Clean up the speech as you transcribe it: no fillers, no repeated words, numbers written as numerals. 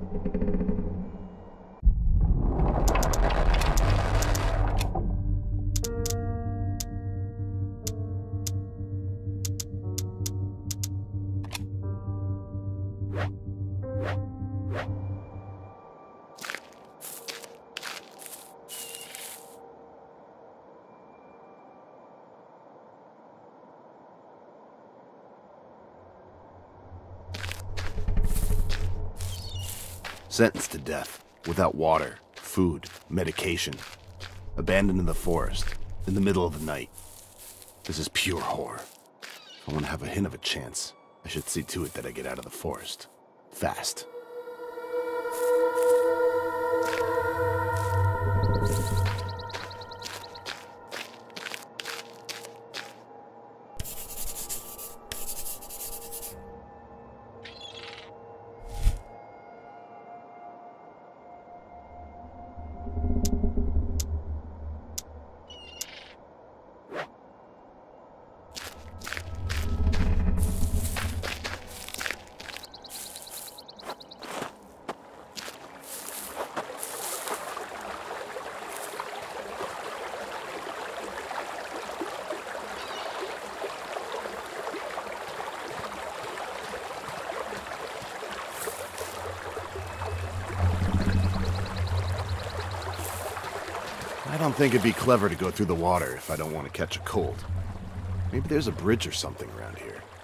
Sentenced to death, without water, food, medication. Abandoned in the forest, in the middle of the night. This is pure horror. If I want to have a hint of a chance, I should see to it that I get out of the forest. Fast. I don't think it'd be clever to go through the water if I don't want to catch a cold. Maybe there's a bridge or something around here.